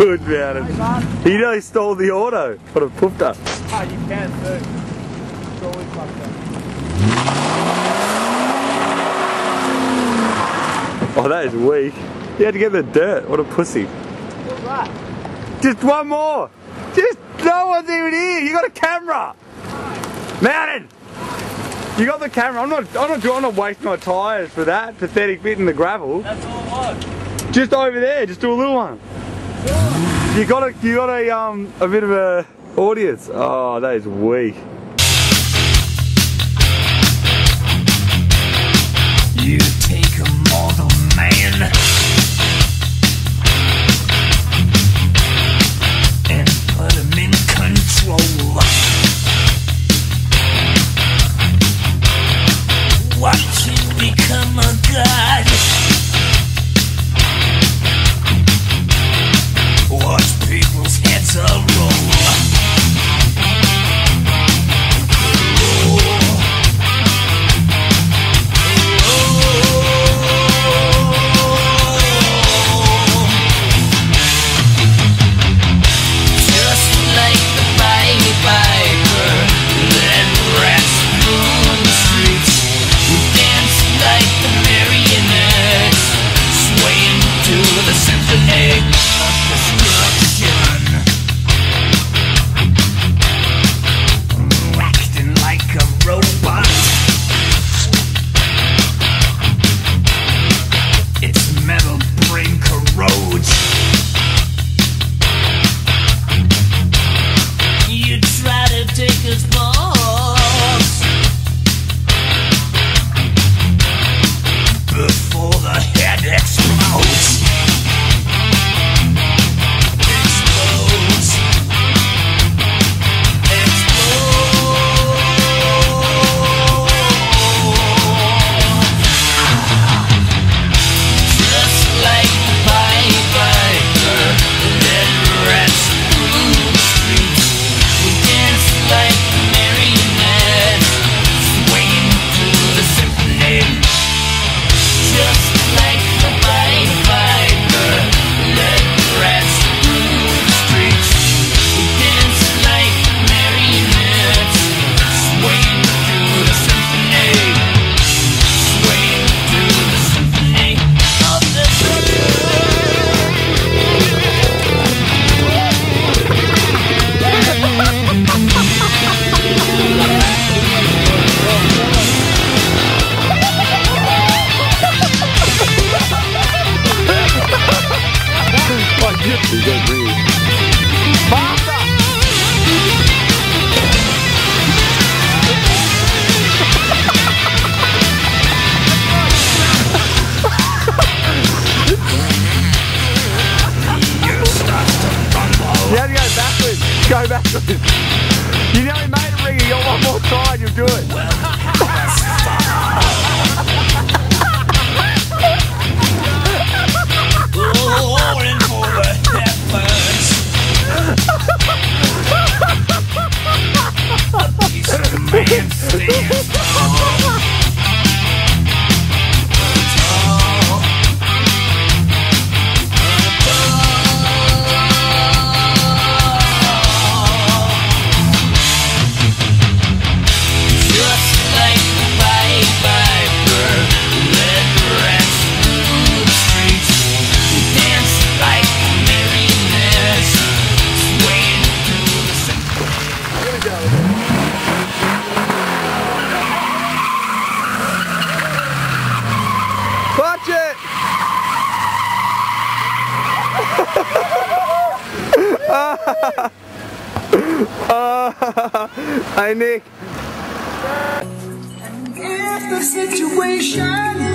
good, man. He nearly stole the auto. What a poofter. Ah, you can too. It's always like that. Oh, that is weak. He had to get in the dirt. What a pussy. What's that? Just one more. Just no one's even here. You got a camera. Mountain. You got the camera. I'm not wasting my tyres for that pathetic bit in the gravel. That's all it was. Just over there. Just do a little one. You got a bit of a audience. Oh, that is weak. You take a mortal man and put him in control. Watch him become a god. Watch people's heads roll. Go backwards. You nearly made it, Riggy. You're one more try and you'll do it. Clutch it! Hey Nick. If the situation